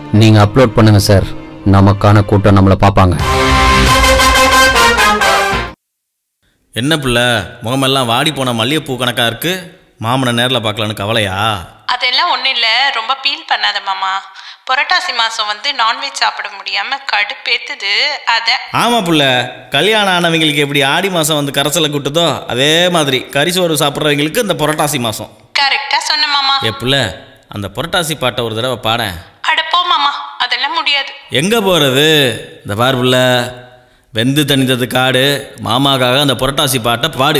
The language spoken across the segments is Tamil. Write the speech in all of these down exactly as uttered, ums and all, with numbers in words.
நீங்க அப்லோட் பண்ணுங்க சார், நமக்கான கூட்டம் நம்மளை பார்ப்பாங்க. என்ன பிள்ளை முகமெல்லாம் வாடி போன மல்லிகைப்பூ கணக்கா இருக்கு? மாமனை நேரில் பார்க்கலான்னு கவலையா? அதெல்லாம் ஒன்றும் இல்லை, ரொம்ப ஃபீல் பண்ணாத மாமா. புரட்டாசி மாதம் வந்து நான்வெஜ் சாப்பிட முடியாமல் கடுப்பேத்துது அதை. ஆமாம் பிள்ளை, கல்யாணம் ஆனவங்களுக்கு எப்படி ஆடி மாதம் வந்து கரைசலை கூட்டுதோ அதே மாதிரி கரிசோறு சாப்பிட்றவங்களுக்கு இந்த புரட்டாசி மாதம். கரெக்டாக சொன்ன மாமா. ஏ பிள்ளை, அந்த புரட்டாசி பாட்டை ஒரு தடவை பாட. அடப்போ மாமா, அதெல்லாம் முடியாது. எங்கே போகிறது? இந்த பார் பிள்ளை, வெந்து தணிந்தது காடு, மாமாக்காக அந்த புரட்டாசி பாட்டை பாடு.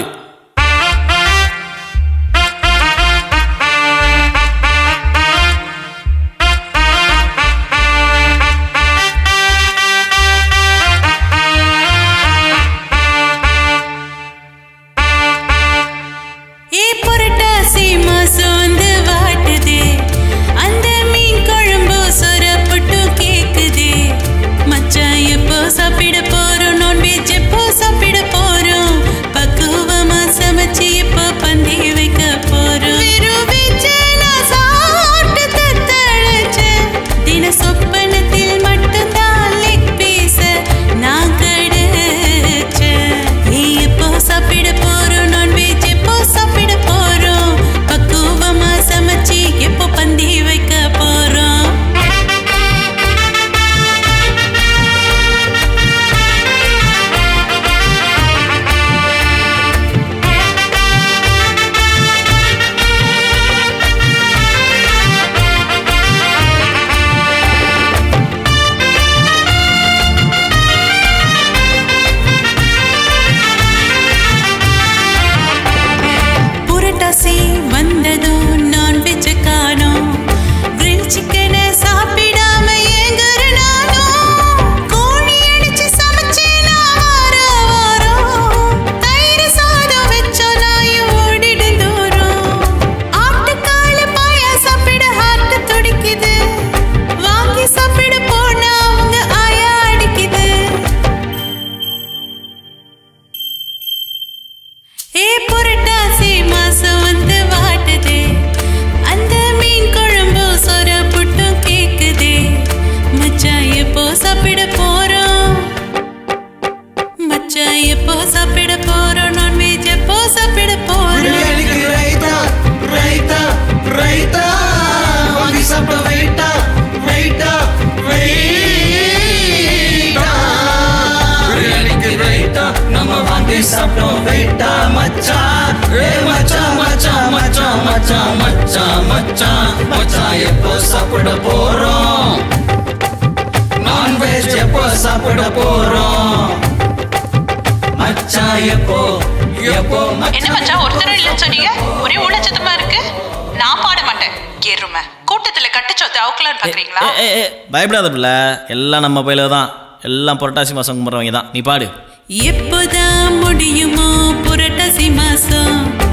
என்ன மச்சான் ஒருத்தரும் இல்லைன்னு சொன்னீங்க? ஒரே ஊழச்சத்தமா இருக்கு. நான் பாட மாட்டேன். எருமை கூட்டத்துல கட்டுச்சோத்தை அவுக்கலான்னு பாக்குறீங்களா? பயப்படாத பிள்ளை, எல்லாம் நம்ம பயில தான். எல்லாம் புரட்டாசி மாசம் கும்பிட்றவங்க தான். நீ பாடு. எப்போதான் முடியுமோ புரட்டாசி மாசம்,